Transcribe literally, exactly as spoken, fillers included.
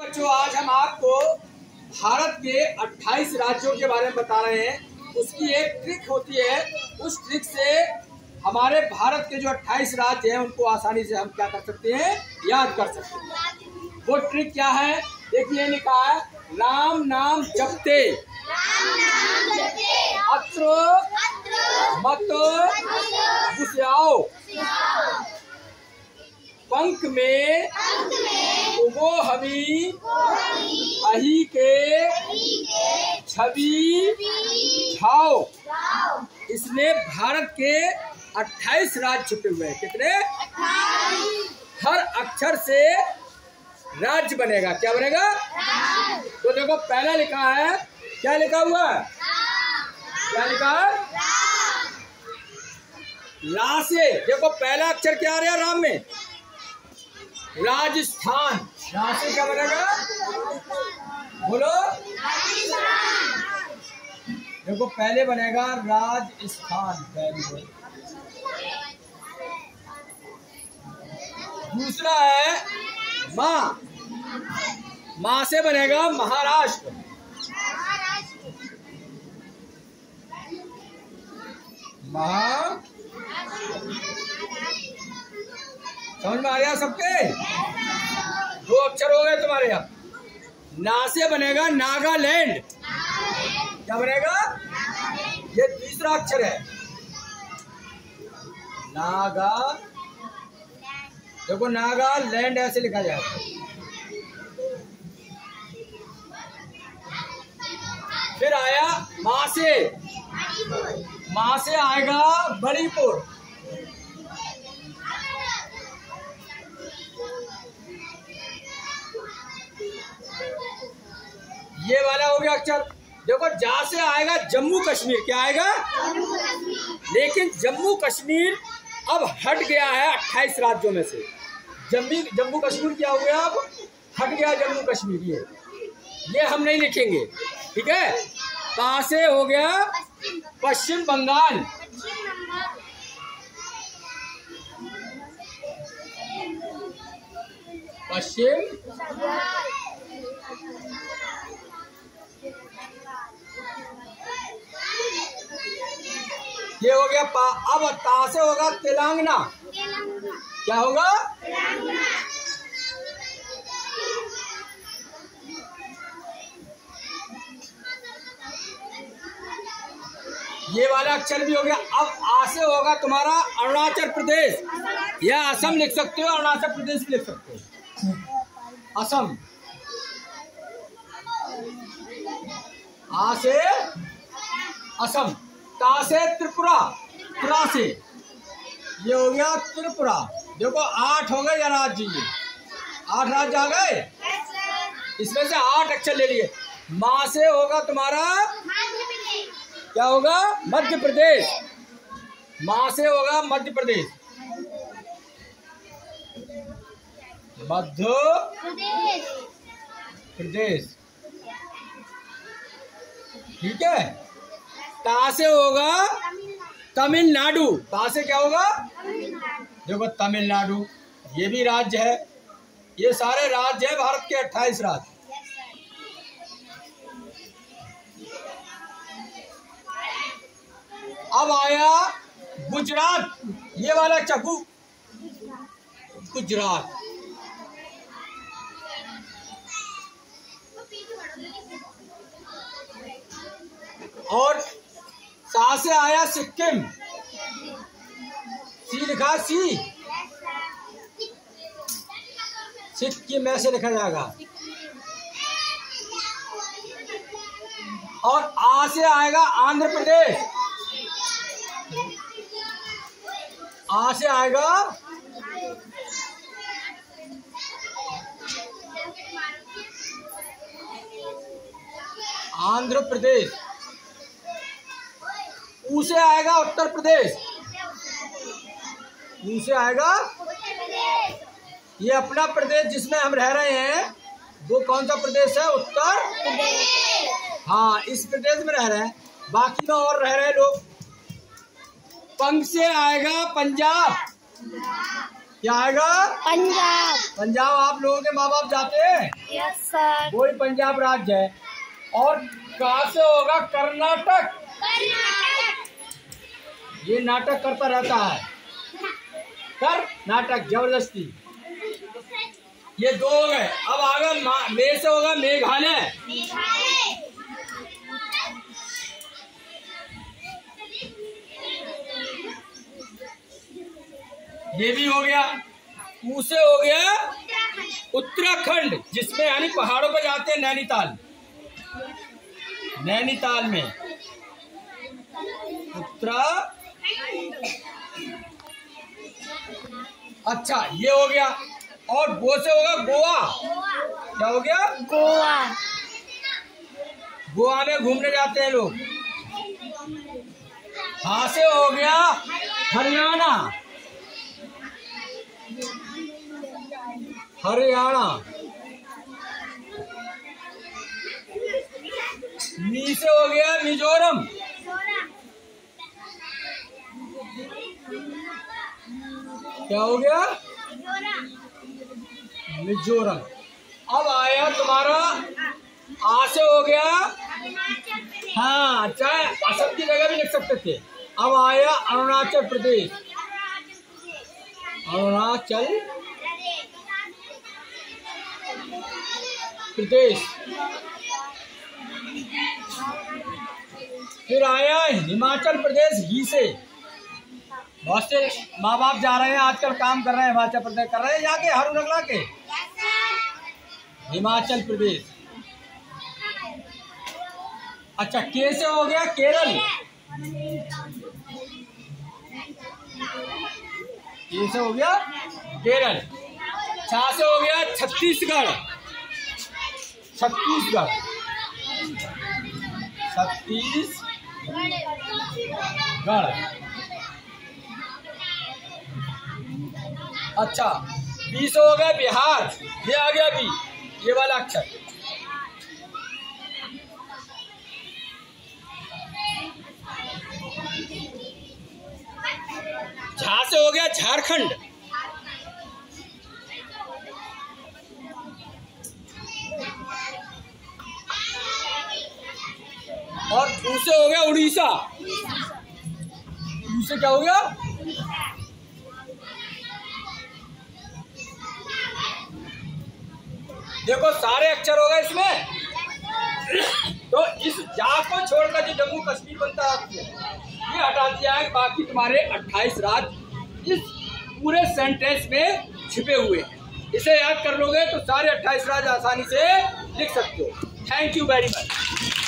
बच्चों, आज हम आपको भारत के अट्ठाईस राज्यों के बारे में बता रहे हैं। उसकी एक ट्रिक होती है, उस ट्रिक से हमारे भारत के जो अट्ठाईस राज्य हैं उनको आसानी से हम क्या कर सकते हैं, याद कर सकते हैं। वो ट्रिक क्या है, देखिए लिखा है, राम नाम जपते अत्र मत घुस्याओ, पंख में उगो हमी अही के छवि छाओ। इसमें भारत के अट्ठाईस राज्य छुपे हुए हैं। कितने? हर अक्षर से राज्य बनेगा। क्या बनेगा? तो देखो पहला लिखा है, क्या लिखा हुआ है? क्या लिखा है? ला से। देखो पहला अक्षर क्या आ रहा है राम में? राजस्थान। रा से क्या बनेगा? बोलो। देखो पहले बनेगा राजस्थान। दूसरा है माँ। माँ से बनेगा महाराष्ट्र। माँ समझ में आ गया सबके? दो अक्षर हो गए तुम्हारे यहाँ। ना से बनेगा नागालैंड। क्या बनेगा? ये तीसरा अक्षर है, नागा। देखो नागालैंड ऐसे लिखा जाएगा। फिर आया माँ से। माँ से आएगा मणिपुर। ये वाला हो गया अक्षर। देखो जा से आएगा जम्मू कश्मीर। क्या आएगा? लेकिन जम्मू कश्मीर अब हट गया है अट्ठाईस राज्यों में से। जम्मू जम्मू कश्मीर क्या हो गया? अब हट गया जम्मू कश्मीर। ये ये हम नहीं लिखेंगे, ठीक है। कहाँ से हो गया? पश्चिम बंगाल। पश्चिम ये हो गया पा। अब ता से होगा तेलंगाना। क्या होगा? ये वाला अक्षर भी हो गया। अब आ से होगा तुम्हारा अरुणाचल प्रदेश, या असम लिख सकते हो, अरुणाचल प्रदेश भी लिख सकते हो। असम। आ से असम। ता से त्रिपुरा। त्रिपुरा से ये हो गया त्रिपुरा। देखो आठ हो गए या राज्य, ये आठ राज्य आ गए। इसमें से आठ अक्षर ले लिए। माँ से होगा तुम्हारा, क्या होगा? मध्य प्रदेश। माँ से होगा मध्य प्रदेश। मध्य प्रदेश, ठीक है। ता से होगा तमिलनाडु। ता से क्या होगा? देखो तमिलनाडु, ये भी राज्य है। ये सारे राज्य है भारत के अट्ठाईस राज्य। अब आया गुजरात। ये वाला चकू, गुजरात। और सा से आया सिक्किम। सी लिखा, सी सिक्किम ऐसे लिखा जाएगा। और आ से आएगा आंध्र प्रदेश। आ से आएगा आंध्र प्रदेश। ऊ से आएगा उत्तर प्रदेश। ऊ से आएगा, ये अपना प्रदेश जिसमें हम रह रहे हैं, वो कौन सा प्रदेश है? उत्तर प्रदेश। हाँ, इस प्रदेश में रह रहे हैं। बाकी में और रह रहे लोग। पंख से आएगा पंजाब। क्या आएगा? पंजाब। पंजाब आप लोगों के माँ बाप जाते हैं? यस। सर। वही पंजाब राज्य है। और कहाँ से होगा? कर्नाटक। ये नाटक करता रहता है, कर्नाटक, जबरदस्ती। ये दो हो गए। अब आगे मे से होगा मेघालय। ये भी हो गया। ऊ से हो गया उत्तराखंड, जिसमें यानी पहाड़ों पर जाते हैं, नैनीताल। नैनीताल में उत्तरा। अच्छा, ये हो गया। और गो से होगा गोवा। क्या हो गया? गोवा। गोवा में घूमने जाते हैं लोग। हाँ से हो गया हरियाणा। हरियाणा। मी से हो गया मिजोरम। क्या हो गया? मिजोरम। अब आया तुम्हारा आ से हो गया, हाँ, चाहे असम की जगह भी लिख सकते थे। अब आया अरुणाचल प्रदेश। अरुणाचल प्रदेश। फिर आया हिमाचल प्रदेश। ही से बहुत से माँ बाप जा रहे हैं आजकल, काम कर रहे हैं, हिमाचल प्रदेश कर रहे हैं, जाके हरू रगला के। हिमाचल प्रदेश। अच्छा, के से हो गया केरल। के से हो गया केरल। छा से हो गया छत्तीसगढ़। छत्तीसगढ़। छत्तीसगढ़। अच्छा, बी से हो गया बिहार। ये आ गया बी, ये वाला अक्षर। झा से हो गया झारखंड। और ऊ से हो गया उड़ीसा। ऊ से क्या हो गया? देखो सारे अक्षर हो गए इसमें। तो इस जा को छोड़कर जो जम्मू कश्मीर बनता है ये हटा दिया है। बाकी तुम्हारे अट्ठाईस राज्य इस पूरे सेंटेंस में छिपे हुए हैं। इसे याद कर लोगे तो सारे अट्ठाईस राज्य आसानी से लिख सकते हो। Thank you very much.